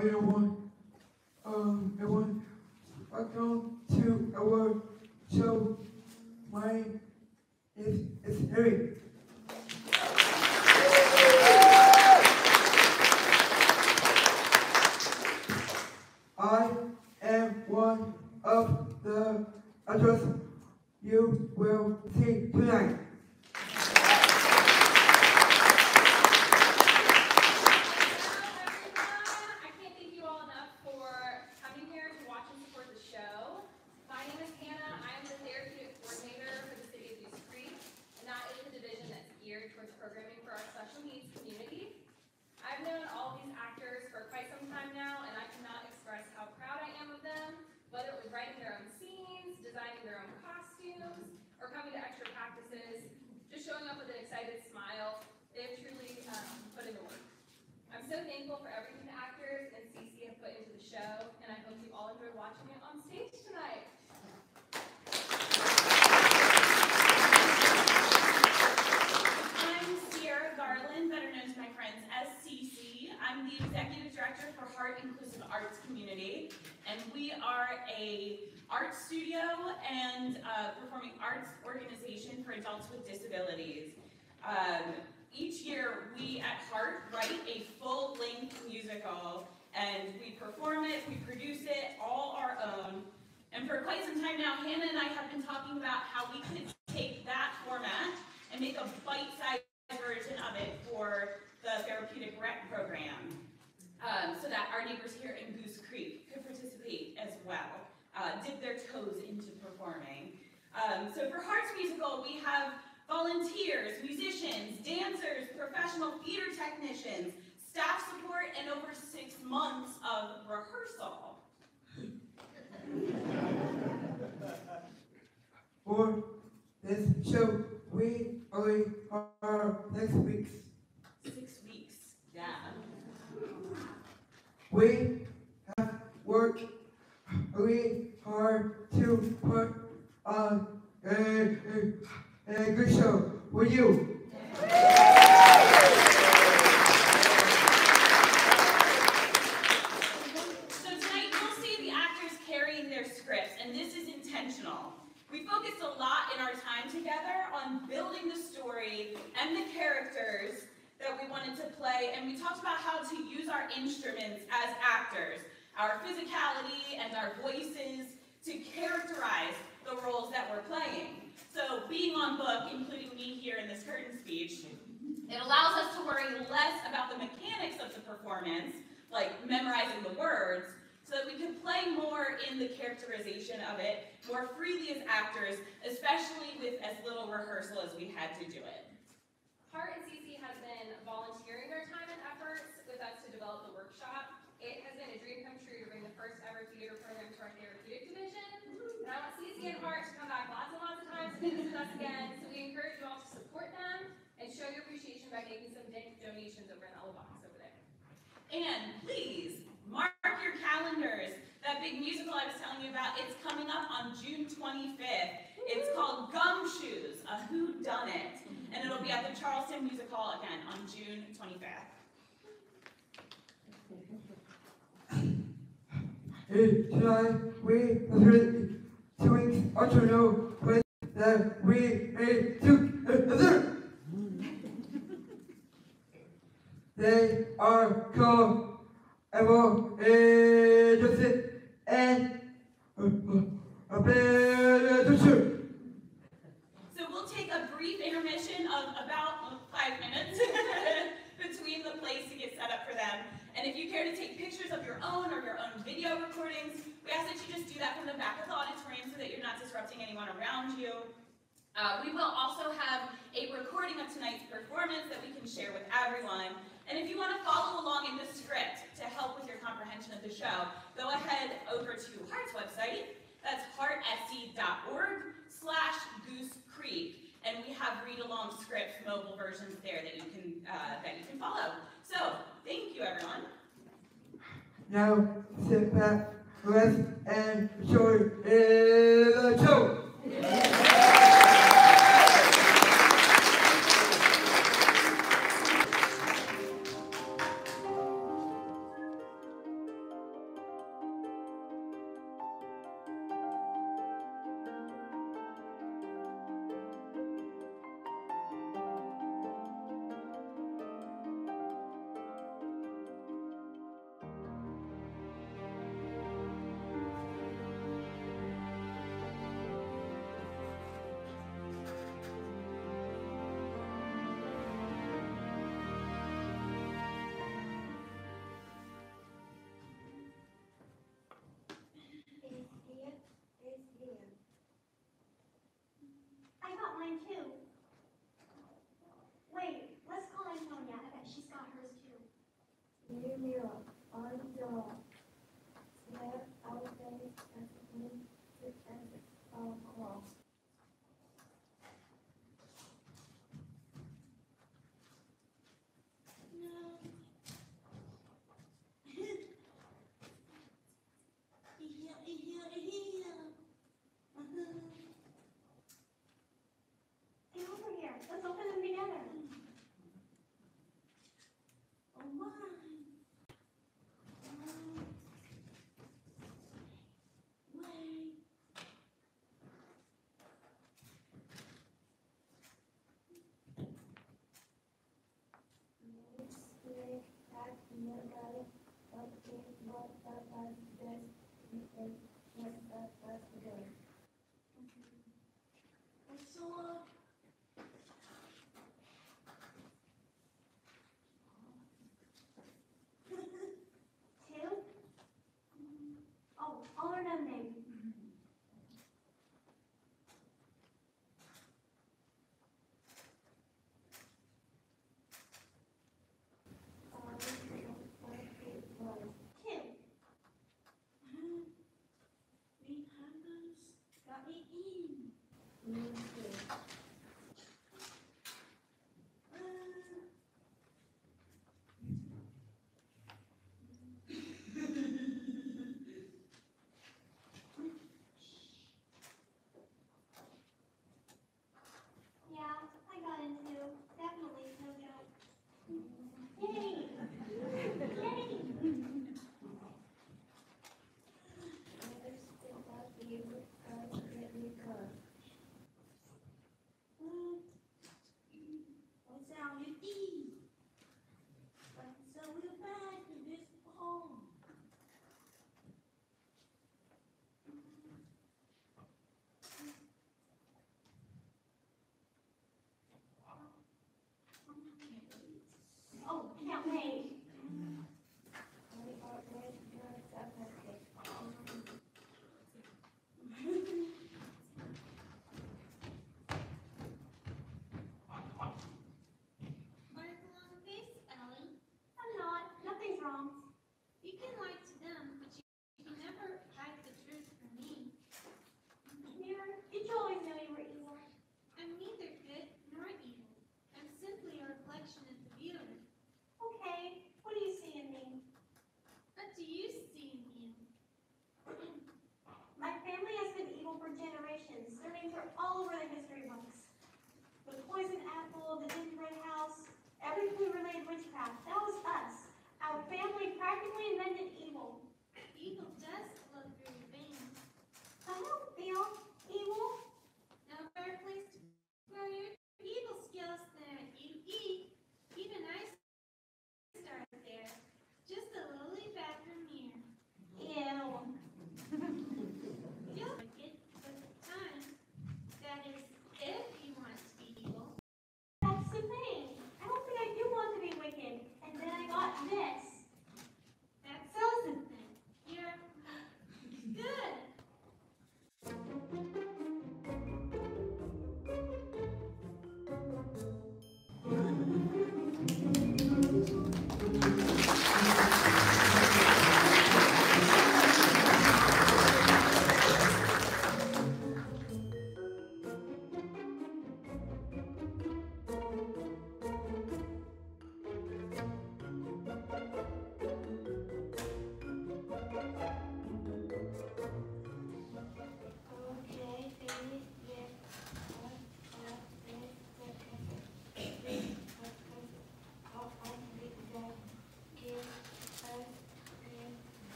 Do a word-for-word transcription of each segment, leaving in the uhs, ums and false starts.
everyone. Um, everyone, welcome to our show. My name is, is Harry. I am one of the actors you will see tonight. Programming for our special needs community. I've known all these actors for quite some time now, and I cannot express how proud I am of them, whether it was writing their own scenes, designing their own costumes, or coming to extra practices, just showing up with an excited smile. They've truly um, put in the work. I'm so thankful for everything the actors and C C have put into the show, and I hope you all enjoy watching it on stage tonight. Better known to my friends as C C. I'm the Executive Director for Heart Inclusive Arts Community, and we are a art studio and uh, performing arts organization for adults with disabilities. Um, each year, we at Heart write a full-length musical, and we perform it, we produce it, all our own. And for quite some time now, Hannah and I have been talking about how we could take that format and make a bite-sized version of it for the Therapeutic Rec program, um, so that our neighbors here in Goose Creek could participate as well, uh, dip their toes into performing. Um, so for Heart's Musical, we have volunteers, musicians, dancers, professional theater technicians, staff support, and over six months of rehearsal. For this show, we only are six weeks. Six weeks, yeah. We have worked really hard to put on a, a, a good show for you. So tonight you'll see the actors carrying their scripts, and this is intentional. We focused a lot in our time together on building the story and the characters that we wanted to play, and we talked about how to use our instruments as actors, our physicality and our voices to characterize the roles that we're playing. So being on book, including me here in this curtain speech, it allows us to worry less about the mechanics of the performance, like memorizing the words, so that we can play more in the characterization of it more freely as actors, especially with as little rehearsal as we had to do it. Heart and C C has been volunteering their time and efforts with us to develop the workshop. It has been a dream come true to bring the first ever theater program to our therapeutic division. And I want C C and Heart to come back lots and lots of times to do this with us again, so we encourage you all to support them and show your appreciation by making some donations over in the little box over there. And please, mark your calendars. That big musical I was telling you about, it's coming up on June twenty-fifth. It's called Gumshoes, a whodunit. And it'll be at the Charleston Music Hall again on June twenty-fifth. Hey, tonight we three two weeks also know with that we a together. They are called Evo Agency and a better shirt. So we'll take a brief intermission of about five minutes between the plays to get set up for them. And if you care to take pictures of your own or your own video recordings, we ask that you just do that from the back of the auditorium so that you're not disrupting anyone around you. Uh, we will also have a recording of tonight's performance that we can share with everyone. And if you want to follow along in the script to help with your comprehension of the show, go ahead over to Heart's website. That's heartsc.org slash Goose Creek. And we have read-along scripts, mobile versions there that you can uh, that you can follow. So, thank you, everyone. Now, sit back, rest, and enjoy the show. Mirror, mirror on the door. Where our face as me to as our cross. No. Here, here, here. Uh-huh. Get over here. Let's open them together. Oh my. Um, Wait. Let's play that nearby. What is what that was this and what that was good. What's so up? Two? Oh, all of them maybe. Um, one, two,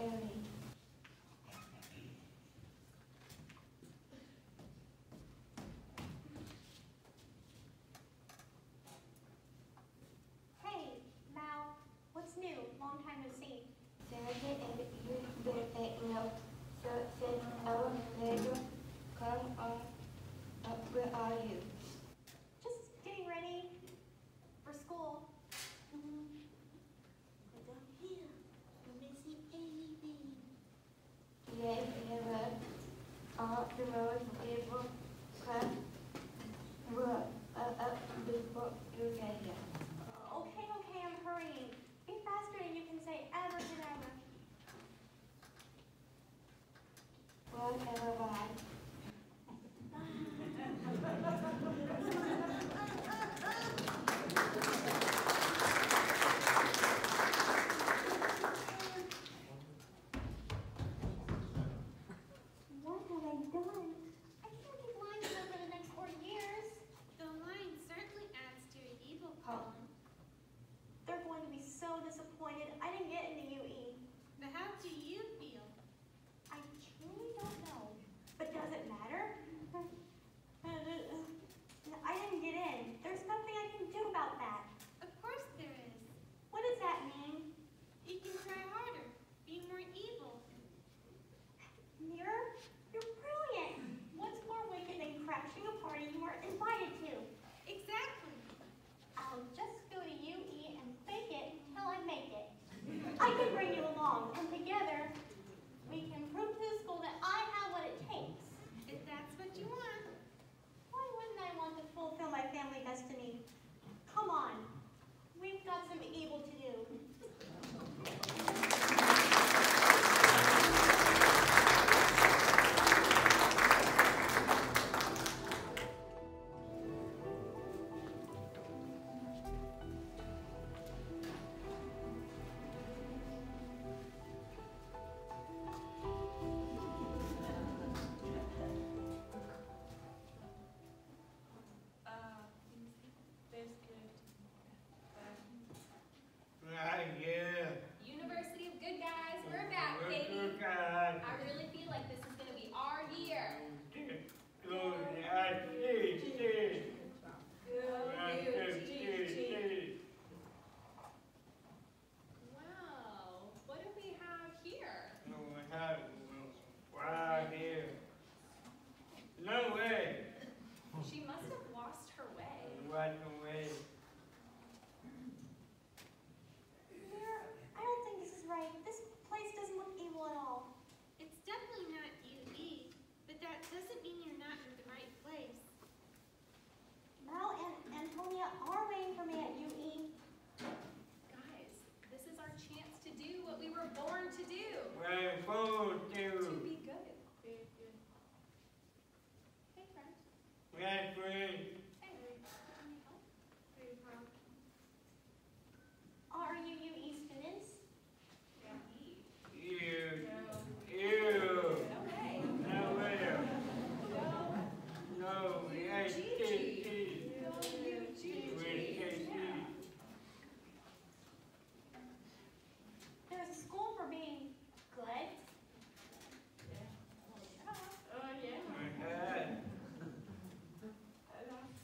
Ellie. Hey, Mal, what's new? Long time no see. Sergeant and you better take note. So since our later come on up, where are you? Just getting ready for school. But I'm here. You're missing anything. Yes, never. All the most people come work uh, up before you get here. Okay, okay, I'm hurrying. Be faster than you can say ever and ever. Whatever, bye. What have I done? I can't keep lying to them for the next forty years. The line certainly adds to your evil, Colin. They're going to be so disappointed I didn't get into U E. But how do you feel? I truly don't know. But does it matter? I didn't get in. There's nothing I can do about that. Of course there is. What does that mean? You can try harder, be more evil. Mirror, you're brilliant. What's more wicked than crashing a party you weren't invited to? Exactly. I'll just go to U E and fake it till I make it. I can bring you along, and together we can prove to the school that I have what it takes. If that's what you want. Why wouldn't I want to fulfill my family destiny? Come on, we've got some evil to do. Uh, there's good. Right, yeah. University of Good Guys, we're back, baby. Good guy. I really feel like this is gonna be our year. Good, I see, see. I see, see. Wow, what do we have here? No, I have, right here. No way. She must have lost her way. Right away. Mirror, I don't think this is right. This place doesn't look evil at all. It's definitely not U E, but that doesn't mean you're not in the right place. Mal and Antonia are waiting for me at U E. Guys, this is our chance to do what we were born to do. We're supposed To to. be good. Hey, friend. Right, friend. Hey. Are you U E students? You. You. Okay. No way. No, I see, see. We can see. There's a school for being good. Oh, yeah. My God.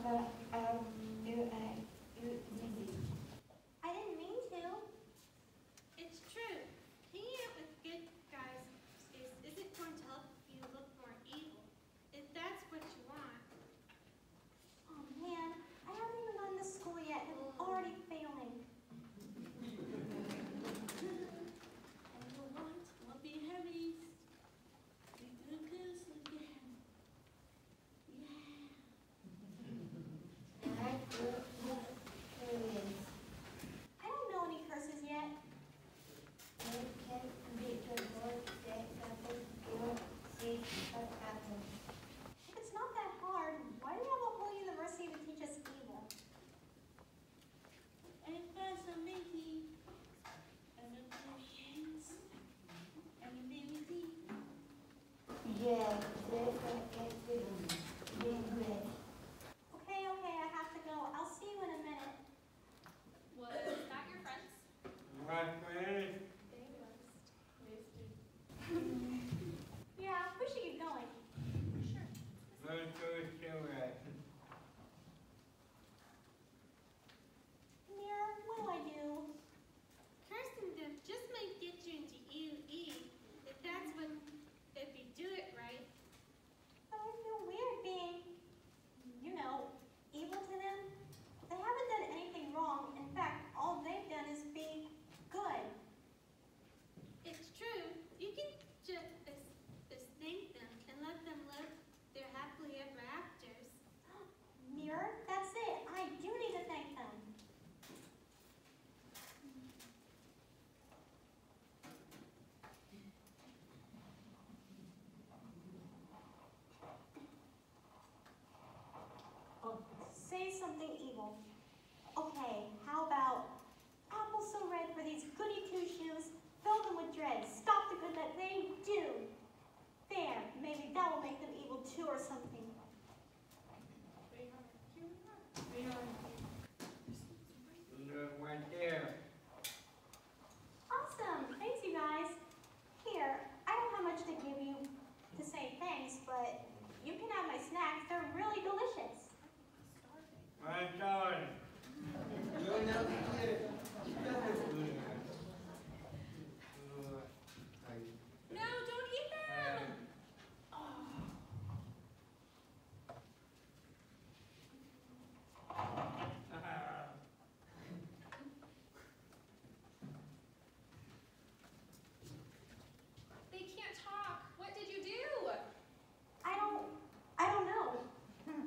I didn't mean to. It's true. Hanging out with good guys is, isn't going to help you look more evil, if that's what you want. Oh man, I haven't even gone to school yet and I'm already failing. And the want will be heavy. The good goose will be heavy. Yeah. I don't know any curses yet. If it's not that hard, why do we have a whole university to teach us evil? And first I'm making and then hands and then the Okay, okay, I have to go. I'll see you in a minute. Was that your friends? My friend, Yeah, we should get going. Sure. let's go to it. Mira, what do I do? Cursing them just might get you into E E, if that's what, if you do it right. But I feel weird being, you know, evil to them. They haven't done anything wrong. In fact, all they've done is be good. It's true. You can just, just thank them and let them live their happily ever afters. Mirror, that's it. I do need to thank them. Oh, say something evil. Okay, how about apple so red for these goody two-shoes, fill them with dread, stop the good that they do. There, maybe that will make them evil too or something. Look right there. Awesome, thanks you guys. Here, I don't have much to give you to say thanks, but you can have my snacks. They're really delicious. My darling. You'll never get it. No, don't eat them! They can't talk. What did you do? I don't, I don't know. Hmm.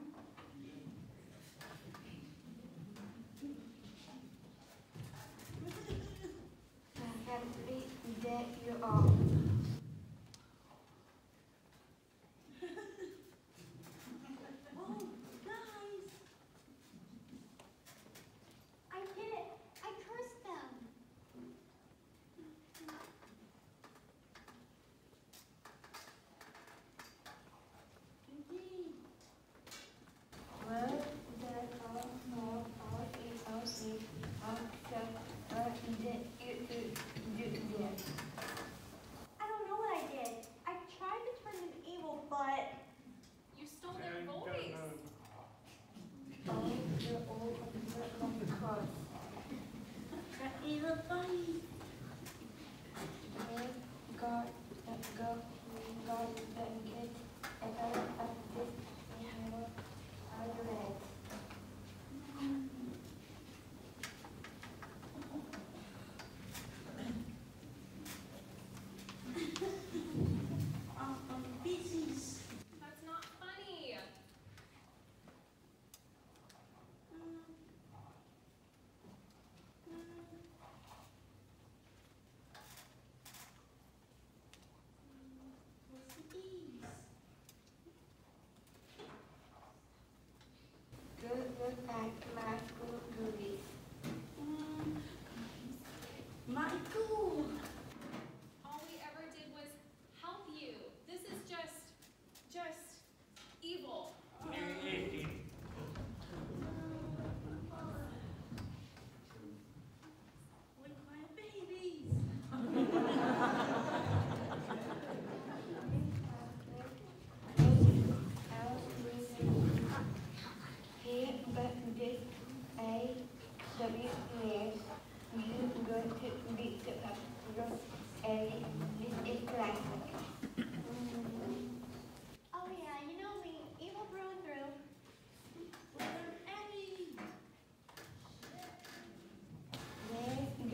oh guys. I did it. I cursed them. Indeed. I don't know what I did. I tried to turn them evil, but You stole their voice. That is a funny. Um, um, pieces. That's not funny. Um, um, what's the ease? Um, Michael. All we ever did was help you. This is just, just evil. We're quiet babies. He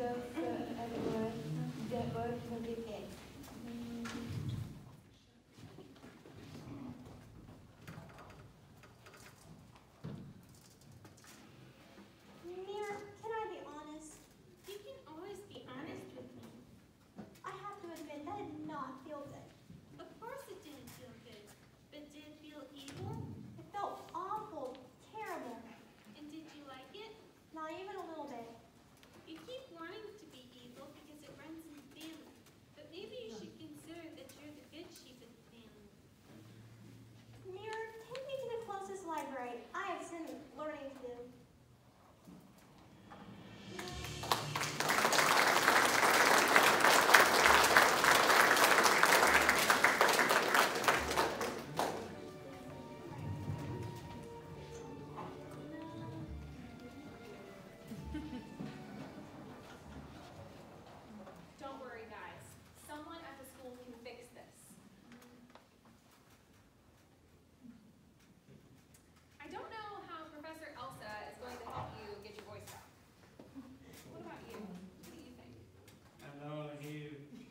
go for a word that word will be picked. Mir, can I be honest? You can always be honest with me. I have to admit that did not feel good. Of course it didn't feel good, but did it feel evil? It felt awful, terrible. And did you like it? Not even a little bit. You keep wanting to be evil because it runs in the family, but maybe you should consider that you're the good sheep of the family. Mir, take me to the closest library. I have some learning to do. Don't worry, guys. Someone at the school can fix this. I don't know how Professor Elsa is going to help you get your voice back. What about you? What do you think? Hello, you.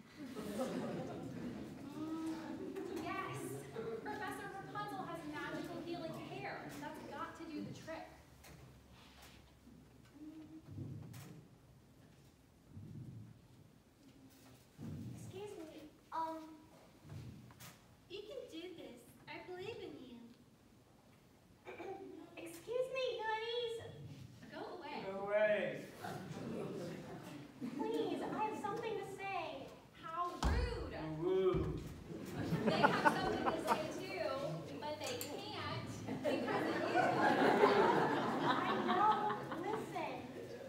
Yes! Professor Rapunzel has magical healing hair. That's got to do the trick. Excuse me. Um, You can do this. I believe in you. excuse me, goodies. Go away. Go away. Please, I have something to say. How rude! Woo. They have something to say too, but they can't because of you. I know. Listen.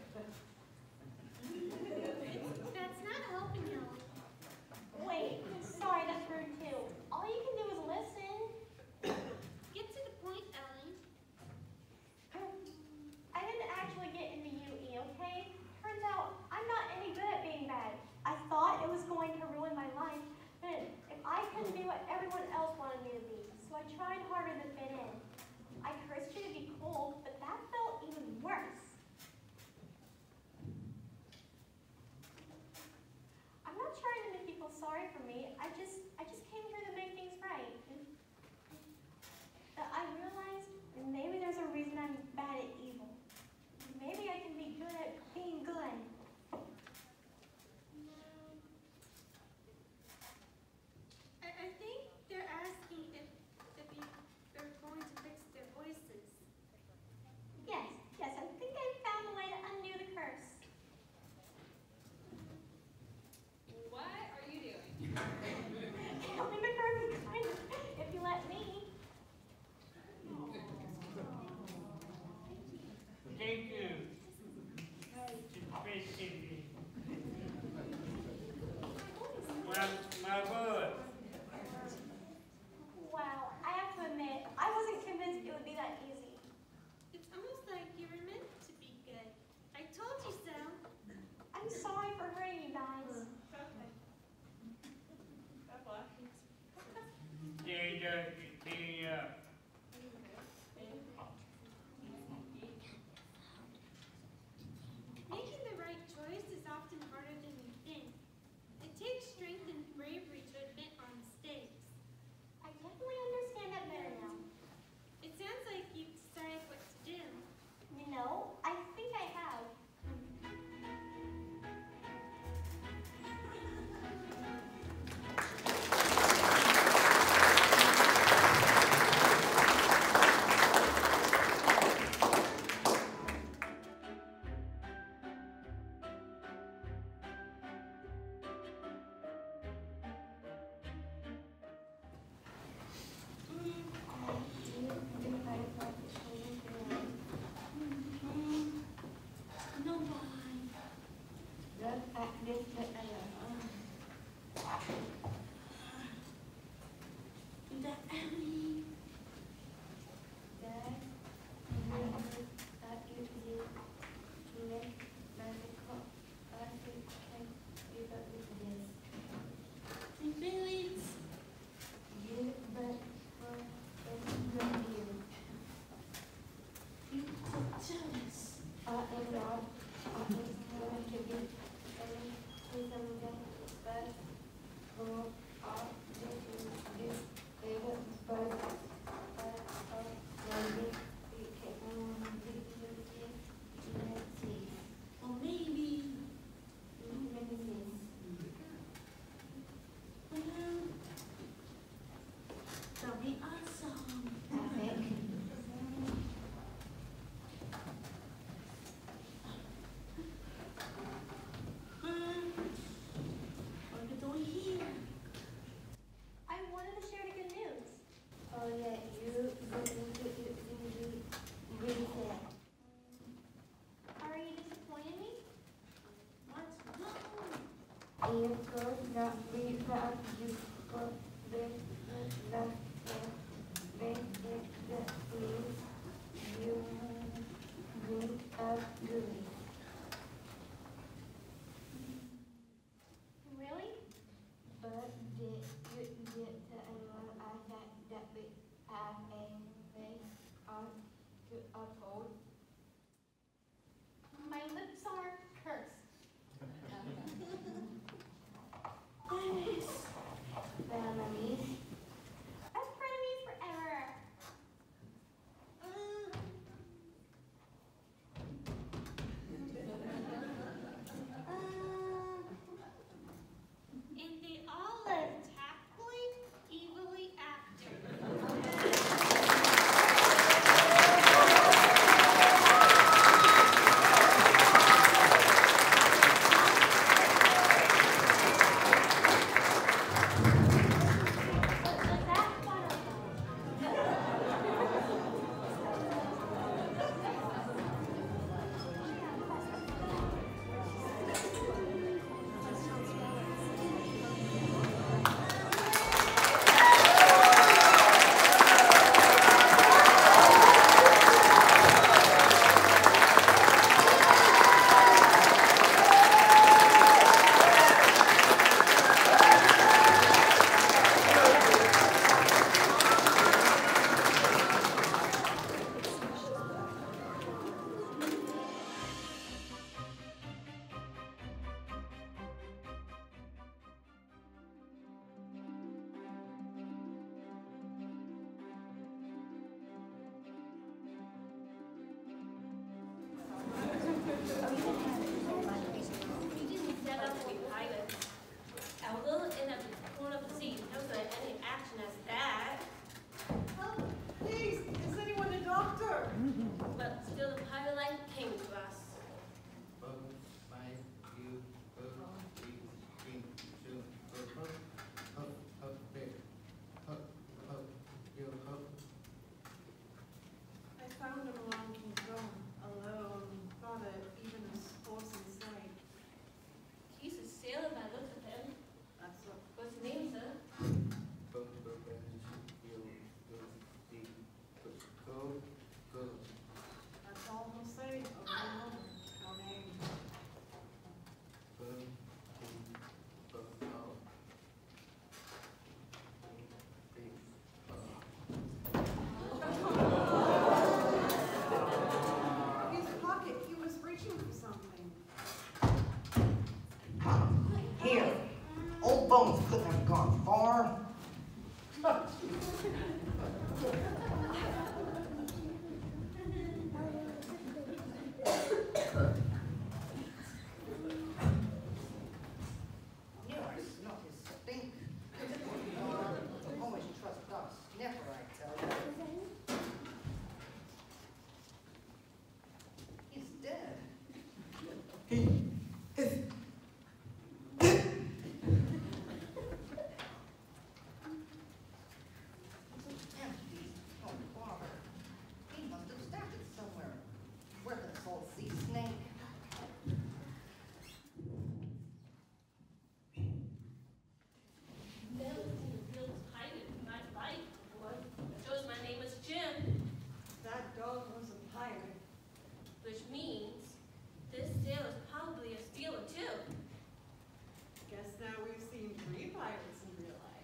That's not helping you. Wait. Sorry, that's rude too. All you can do is listen. Get to the point, Ellen. I didn't actually get into U E, okay? Turns out I'm not any good at being bad. I thought it was going to ruin my life, but if I couldn't be what everyone else wanted me to be, so I tried harder to fit in. I cursed you to be cool, but that felt even worse. I'm not trying to make you feel sorry for me. I just, I just came here to make things right. But I realized maybe there's a reason I'm bad at evil. Maybe I can be good at being good. I, I think they're asking if, if you are going to fix their voices. Yes, yes, I think I found a way to undo the curse. What are you doing? Only the curse is kind of, if you let me. Thank you. Specifically. My, my boy. Wow, I have to admit, I wasn't convinced it would be that easy. It's almost like you were meant to be good. I told you so. I'm sorry for hurting you guys. There you go. There you go. Making the right choice is often harder than you think. It takes strength and bravery to admit our mistakes. I definitely understand that better now. It sounds like you've decided what to do. You know, I think I have. you could not be found, you could be not there. You bring up good. Really? But did you get to anyone I had that we have a face on to uphold? My lips are cursed. Families. I'm frenemies forever. Um, and they all live tactfully, evilly after. That's wonderful. We didn't set up to be pilots. Our little end up in the corner of the seat. No such any action as that. Oh, please, is anyone a doctor? But still the pilot light came to us. Both by you, both we came to hope, hope, hope, there, hope, hope, you hope. I found him along Kingston, alone, not a, even a horse in sight. He's a sailor by the looks of him. That's what, What's his name, sir? Both both by you, go, the, go, go. that's all he'll say over and over, no name. Both, both, oh. His pocket, he was reaching for something. Here, old bones couldn't have gone far. Knew I smelled his stink. Always trust us, never, I tell you. He's dead. He is Empty. Oh, bother. He must have stacked it somewhere. Worthless old sea snake. Bill is a real pilot, not light, boy. Shows my name is Jim, That dog was a pirate. which means this sailor is probably a stealer too. Guess now we've seen three pirates in real life.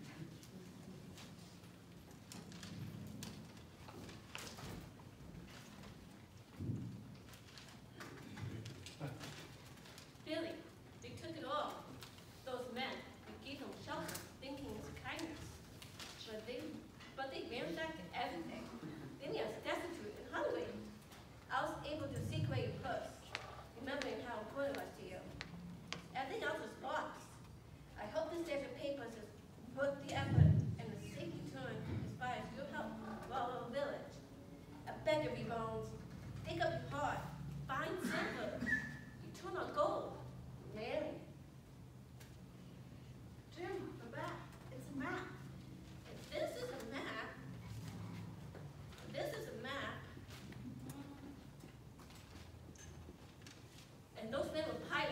Billy, they took it all. Those men, we gave them shelter, thinking it's kindness. But they, but they ransacked everything. Then he was destitute and hungry. I was able to seek away your purse, remembering how important it was to you. Everything else was lost. I hope this dash of papers has put the effort and the safe return inspires your help to our little village. I beg of you, Bones, take up your heart, find silver, eternal gold, Mary. Jim, the back, it's a map. If this is a map, if this is a map, and those men were pirates.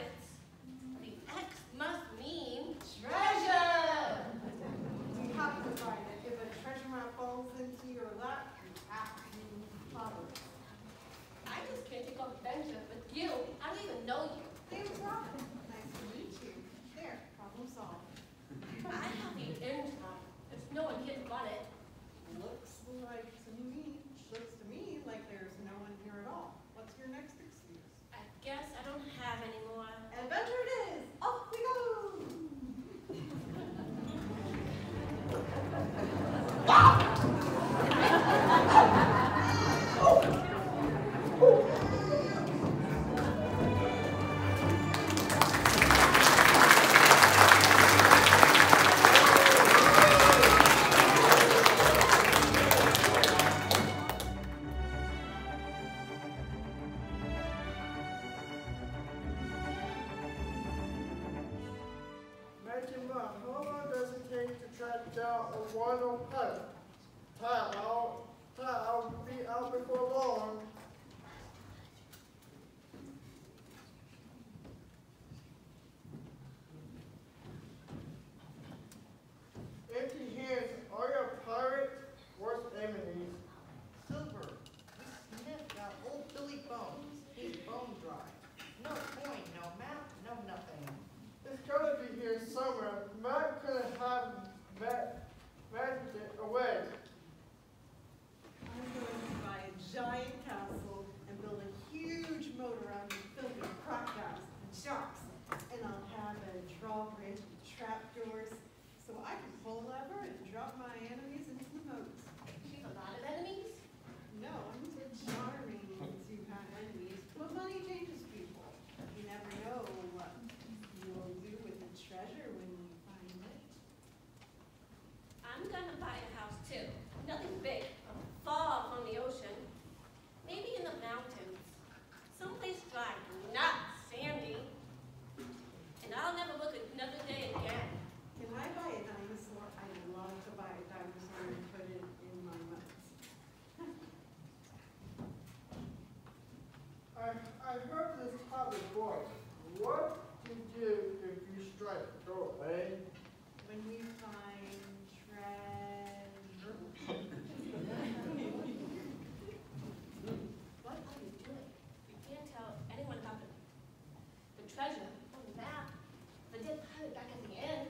final putt. Ty, I'll, Ty, I'll be out before long. Empty hands, are you a pirate? Worst enemies. Silver, we sniffed out old Billy Bones. He's bone dry. No coin, no map, no nothing. It's gotta be here somewhere. Matt could have Matt magic it away. I'm going to buy a giant castle and build a huge moat around it filled with crocodiles and sharks. And I'll have a drawbridge with trapdoors so I can pull a lever and drop my enemies into the moat. You have a lot of enemies? No, I'm too charming to have enemies, but money changes people. You never know what you'll do with the treasure when you find it. I'm gonna buy a house too. Nothing big, far from the ocean. Maybe in the mountains. Someplace dry, not sandy. And I'll never look another day again. Can I buy a dinosaur? I'd love to buy a dinosaur and put it in my moat. I, I heard this topic before. What to do if you strike gold, eh? When we find treasure. What are you doing? You can't tell anyone about the, the treasure on the map, the dead pirate back at the end,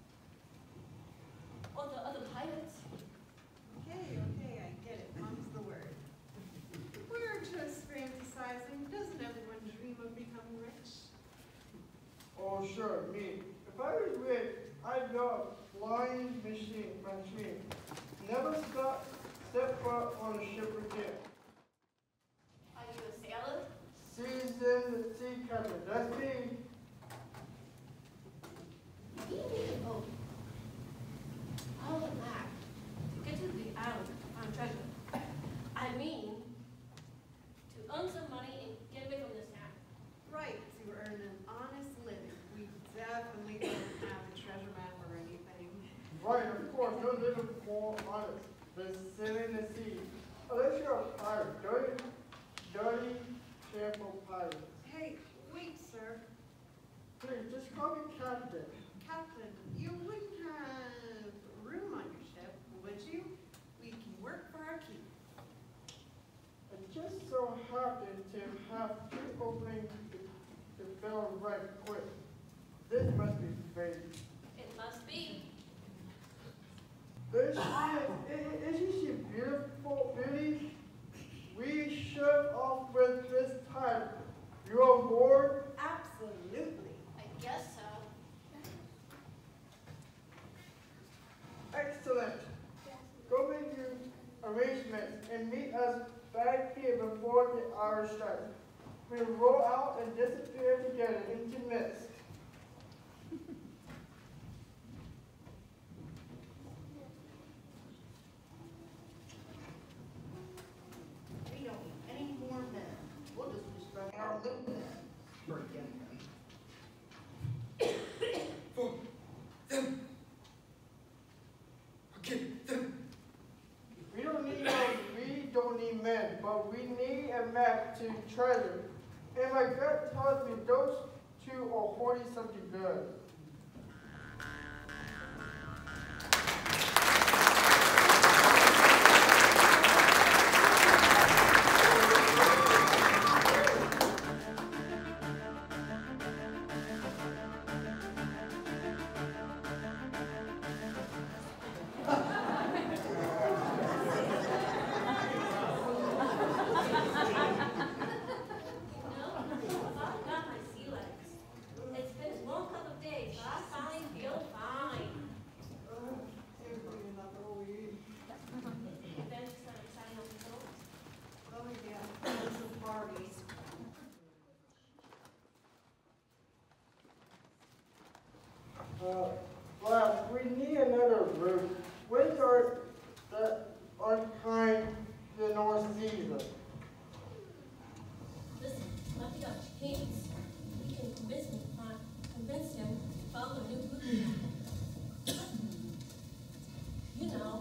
or the other pirates. Okay, okay, I get it. Mom's the word. We're just fantasizing. Doesn't everyone dream of becoming rich? Oh, sure, me. If I was rich, I'd build a flying machine, machine. Never stop, step foot on a ship again. Are you a sailor? Seasoned sea captain, that's me. We need a boat. All the map to get to the island to find treasure. I mean, to earn some money and get away from this town. Right, to earn an honest living. We definitely don't have a treasure map or anything. Right, of course, no living for honest. The sailing the sea. Unless you're a pirate, dirty, dirty, careful pirate. Hey, wait, sir. Please, just call me captain. Captain, you wouldn't have room on your ship, would you? We can work for our keep. I just so happen to have two openings to, to fill right quick. This must be fate. It must be. There she is. Isn't she beautiful, beauty? We should off with this time. You on board? Absolutely. I guess so. Excellent. Go make your arrangements and meet us back here before the hour strikes. We roll out and disappear together into mist. We don't need any more men. We'll just respect our little men. Forget them. For them. Forget them. We don't need no, we don't need men, but we need a map to treasure. And my gut tells me those two are hoarding something good. Uh, well, we need another route. Winds are the unkind the North Season. Listen, let me up hints. We can convince him to find, convince him to follow a new route. You know,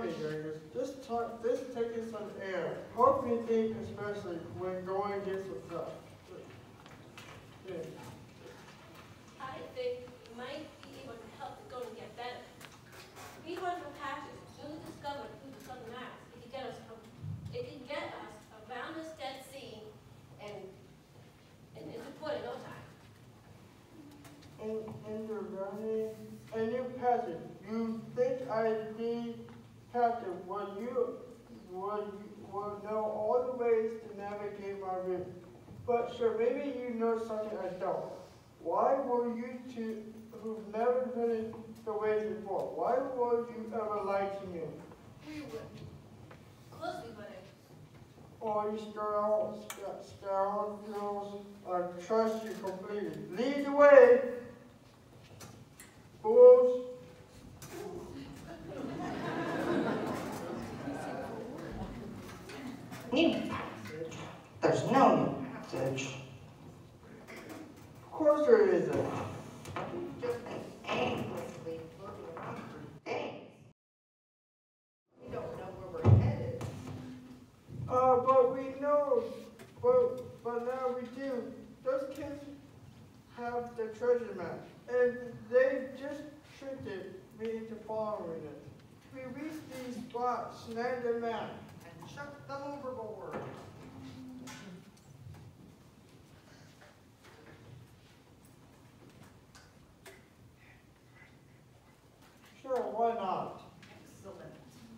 me, youngers. This talk, this taking some air. Help me think, especially when going against yourself. Yeah. I think we might be able to help the going get better. If we run for patches, newly discovered through the Southern Mass, it can get us it can get us around this Dead Sea and and into port in no time. And, and you're running a new passage. You think I be captain? Well, you will you will know all the ways to navigate my route. But sure, maybe you know something I don't. Why will you two who've never been in the ways before? Why will you ever lie to me? We wouldn't. Closely, but All you scoundrels, scoundrels, I trust you completely. Lead the way, fools. New passage? There's no new passage. Of course there isn't. We've just been aimlessly floating around for days. We don't know where we're headed. Uh, but we know, but, but now we do. Those kids have the treasure map, and they just tricked me into following it. We reached these spots, snagged the map, And chuck them overboard. sure, why not? Excellent.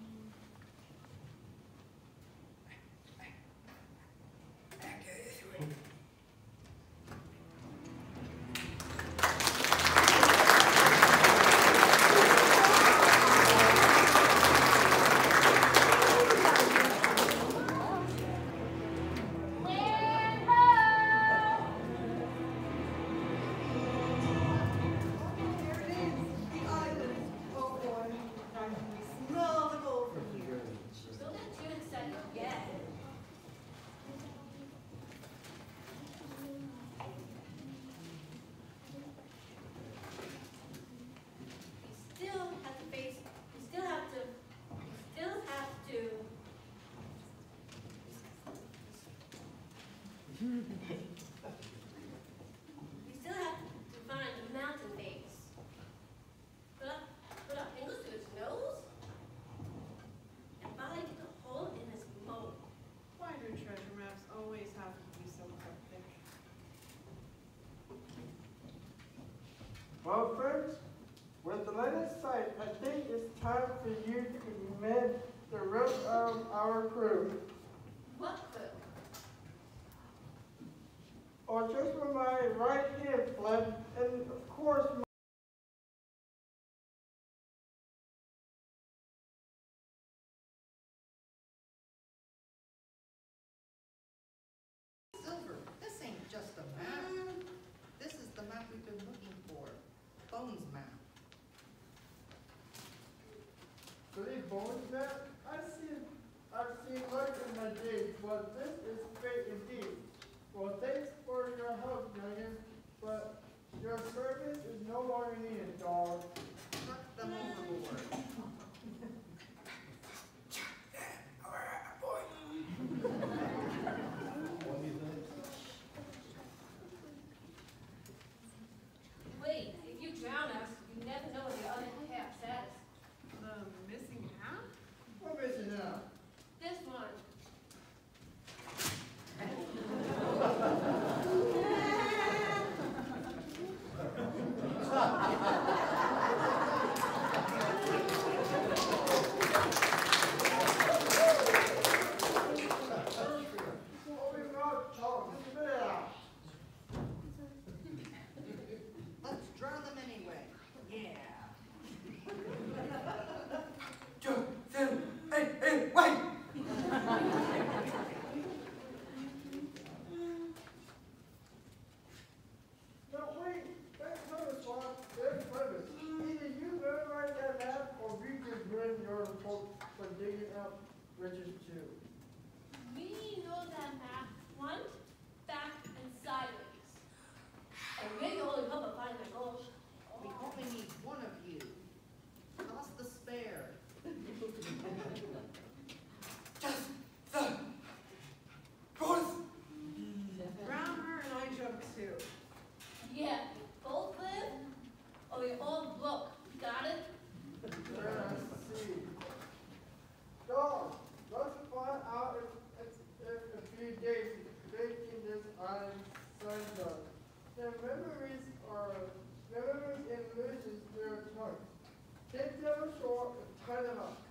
Here it is, the island. Oh boy, I can smell the gold from here. don't get too excited yet. We still have to face, we still have to, we still have to. We still have to find the mountain base. Put up, put up angles to its nose, and finally get a hole in its mold. Why do treasure maps always have to be so cryptic? Well, friends, with the line of sight, I think it's time for you to meet the rest of our crew. What the? Or just with my right hand, Flint, and of course, my Silver, this ain't just a map. This is the map we've been looking for. Bones map. Three bones map? I've seen, I've seen much in my days, but this is great indeed. Well, thanks for your help, youngin, but your service is no longer needed, dog. Chuck them overboard. Wait, if you drown us, you never know what the other half says. The missing half? What is it now? This one. What we got, talk, spit it out. Let's drown them anyway. Yeah. Hey, hey, wait! No, wait, that's not a swap, that's premise. Either you memorize that map, or we just ruin your hope for digging up riches too. We know that map front, back, and sideways. And we're the only hope of finding the gold. We only need one of you. Toss the spare. straw and tie them up.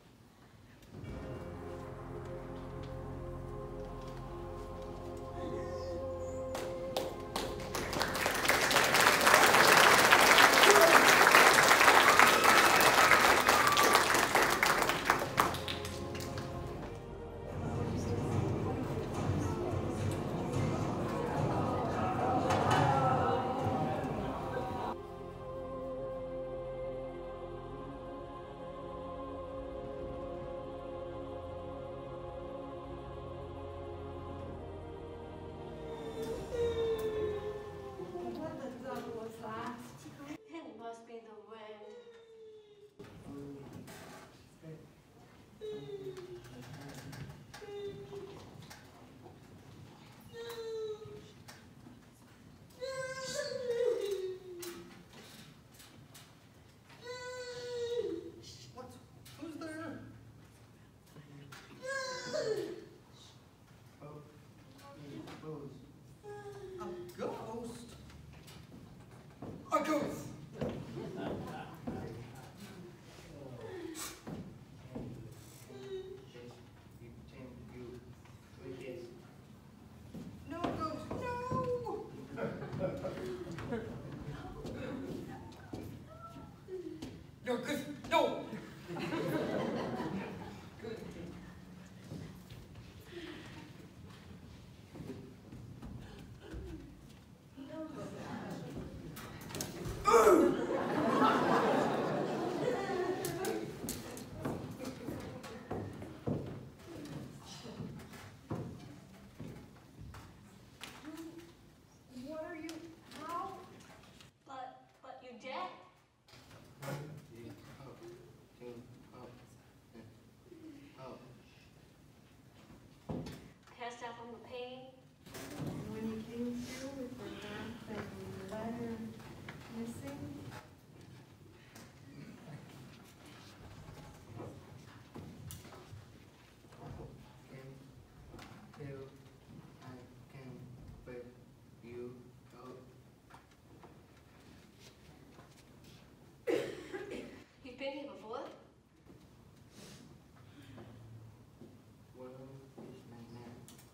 What the devil was that? It must be the wind. What? Who's there? Oh, who's? A ghost? A ghost. You pretend you with this. No ghost, no! No, good. No. What are you, how? But, but you're dead. Passed out from the pain. When you came through with your mouth and your letter missing? Till I can let you go. You've been here before? Where is my map?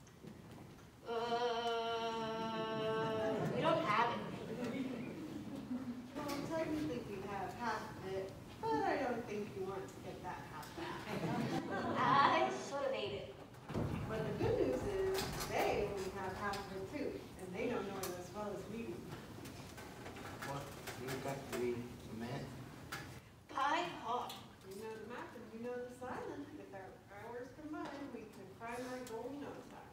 Uh, we don't have it. Well, technically we have half of it, but I don't think you want to get that half back. I sort of ate it. But the good news is, they only have half of it too, and they don't know it as well as we do. What you got to be a man? Pie hot. We know the map and we know the silence. With our hours combined, we can find our goal in no time.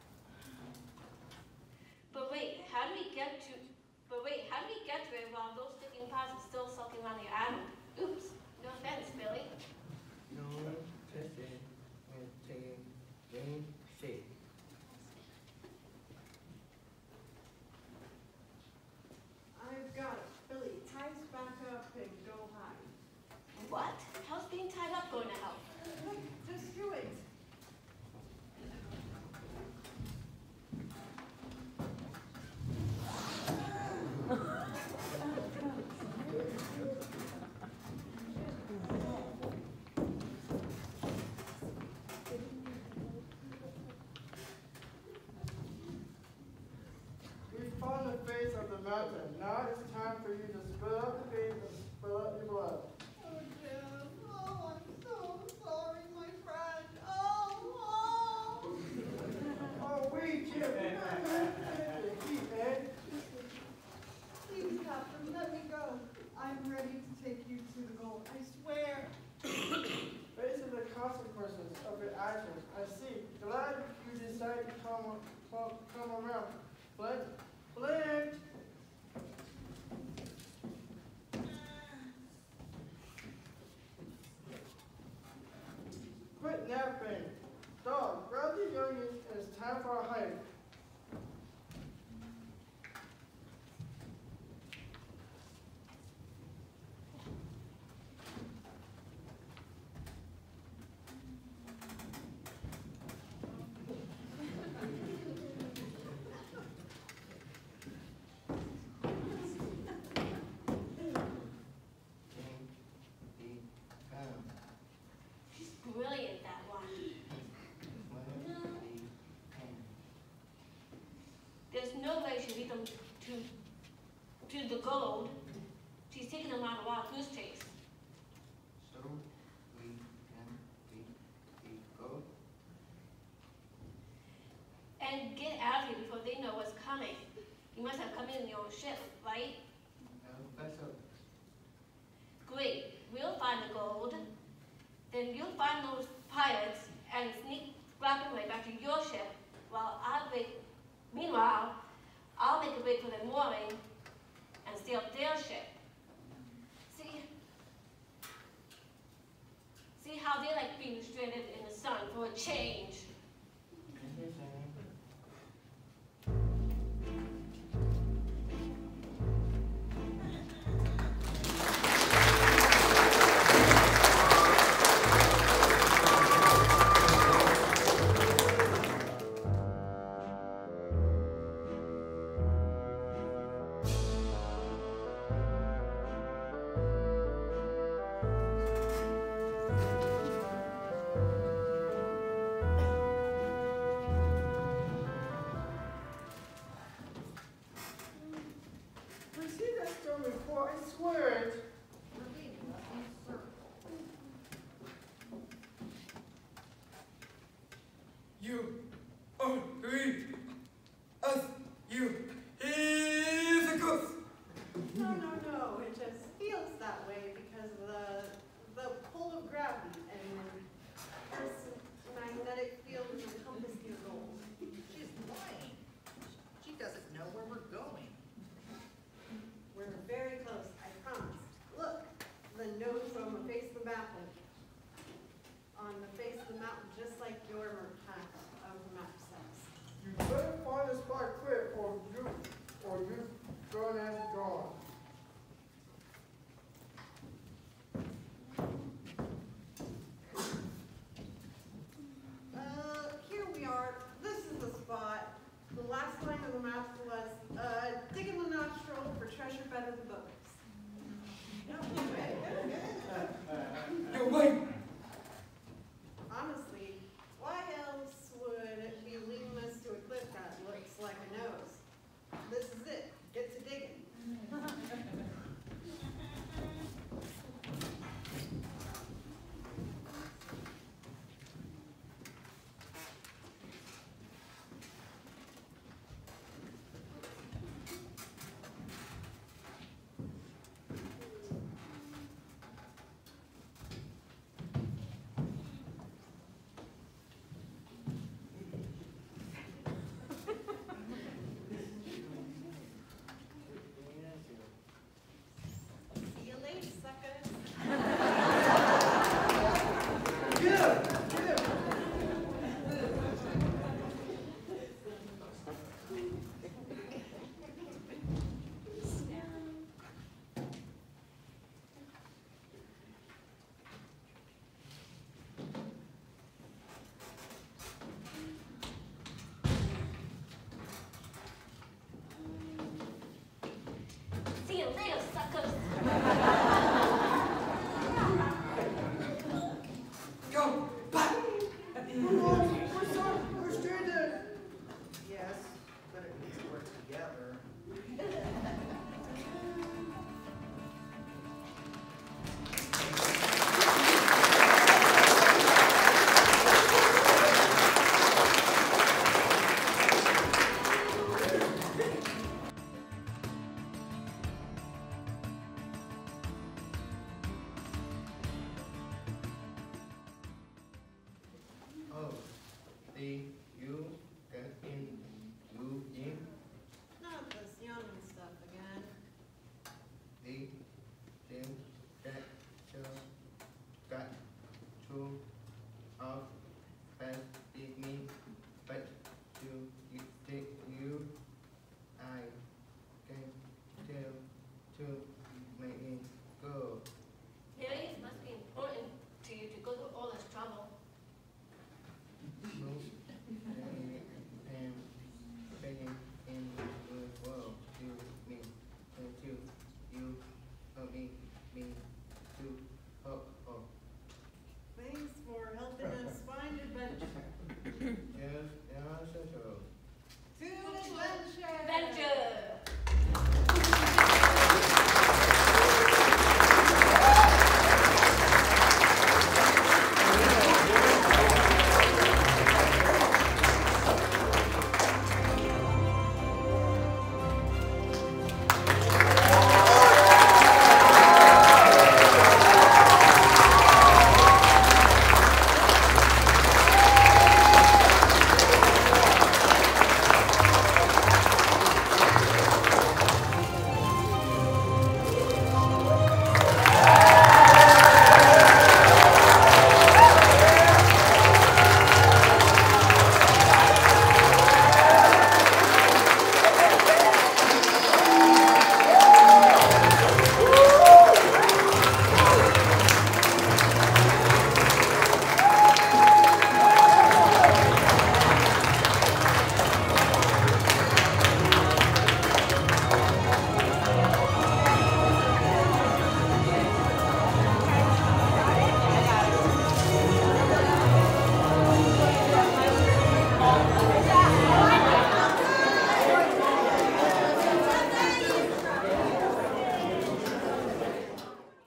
But wait, how do we get to, but wait, how do we get to it while those sticking pies are still sucking on the island? Oops, no offense, Billy. No, just in and saying, rain, shake. I've got it. Billy, ties back up and go hide. What? How's being tied up going to help? Look, just do it. We found the face of the mountain. Now it's time for you to spill out the face and spill out your blood. Oh, Jim. Oh, I'm so sorry, my friend. Oh, oh. Oh, wait, Jim. Keep, Ed. Please, Captain, let me go. I'm ready to take you to the goal. I swear. Face the consequences of your actions. I see. Glad you decided to come, come, come around. Flint, Flint! Quit napping. Dog, grab the youngins and it's time for a hike. Can be found. in your ship, right? Uh, vessel. Great. We'll find the gold. Then you'll find those pirates and sneak grappling way back to your ship while I'll wait. Meanwhile, I'll make a break for the mooring and steal their ship. See? See how they like being stranded in the sun for a change. We see that stone before, I swear it. We're leaving us in circle. You are three. Us, you. He's a ghost. No, no, no, it just feels that way because of the, the pull of gravity and Earth's magnetic field is encompassed in gold. She's lying. She doesn't know where we're going. We're very close, I promise. Look, the notes on the face of the mountain. On the face of the mountain, just like your map of the map says. You better find a spot quick or you, or you gonna have gone. Uh, here we are. This is the spot. The last line of the map was, uh, dig in the nostril for treasure better than bones. You're right. Honestly, why else would we leading us to a cliff that looks like a nose? This is it. Get to digging. See you later, suckers. See you later, suckers. Go back. We're sorry, we're stranded. Yes, but at least we're together. Oh, the you get in you in Not this young stuff again. the them that just got to of